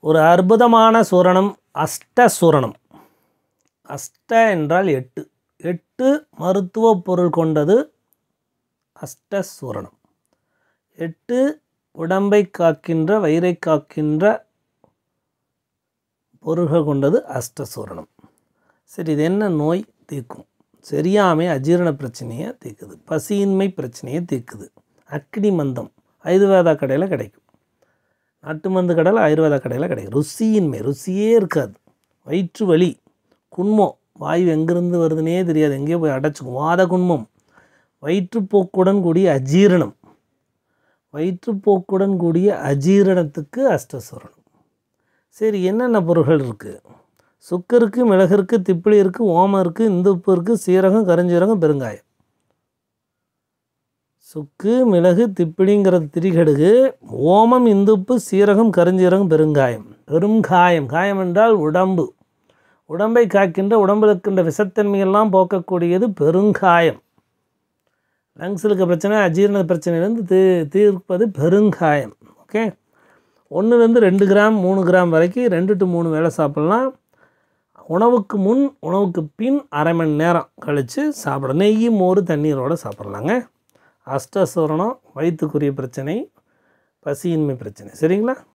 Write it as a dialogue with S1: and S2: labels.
S1: ஒரு அற்புதமான சூரணம் அஷ்டசூரணம். அஷ்ட என்றால் 8, 8 மருத்துவ பொருள் கொண்டது அஷ்டசூரணம். 8 உடம்பை காக்கின்ற வயிறை காக்கின்ற பொருள்கள் கொண்டது அஷ்டசூரணம். சரி, இது என்ன நோய் தீர்க்கும்? சரியாமை அஜீரண பிரச்சனையை தீர்க்குது, பசியின்மை பிரச்சனையை தீர்க்குது. அக்னி மந்தம் ஆயுர்வேதா கடையில் கிடைக்கும், நாட்டு மருந்து கடையில் ஆயுர்வேதா கடையில் கிடைக்கும். ருசியின்மை, ருசியே இருக்காது. வயிற்று வலி, குன்மம், வாயு எங்கேருந்து வருதுன்னே தெரியாது, எங்கேயோ போய் அடைச்சிக்கும், வாத குன்மம், வயிற்றுப்போக்குடன் கூடிய அஜீரணம். வயிற்றுப்போக்குடன் கூடிய அஜீரணத்துக்கு அஷ்டசூரணம். சரி, என்னென்ன பொருள்கள் இருக்குது? சுக்கு இருக்குது, மிளகு இருக்குது, திப்பிலி இருக்குது, ஓமம் இருக்குது, இந்துப்பு இருக்குது, சீரகம், கருஞ்சீரகம், பெருங்காயம். சுக்கு, மிளகு, திப்பிலிங்கிறது திரிகடுகு, ஓமம், இந்துப்பு, சீரகம், கருஞ்சீரகம், பெருங்காயம். பெருங்காயம், காயம் என்றால் உடம்பு, உடம்பை காக்கின்ற, உடம்பில் இருக்கின்ற விஷத்தன்மையெல்லாம் போக்கக்கூடியது பெருங்காயம். லங்ஸில் இருக்க பிரச்சனை, அஜீரண பிரச்சனையிலேருந்து தீர்ப்பது பெருங்காயம். ஓகே, 1லேருந்து 2 கிராம் 3 கிராம் வரைக்கும் 2 to 3 வேளை சாப்பிட்லாம். உணவுக்கு முன் உணவுக்கு பின் அரை மணி நேரம் கழித்து சாப்பிடலாம். நெய், மோர், தண்ணீரோடு சாப்பிட்லாங்க. அஷ்டசூரணம் வயிற்றுக்குரிய பிரச்சனை, பசியின்மை பிரச்சனை. சரிங்களா?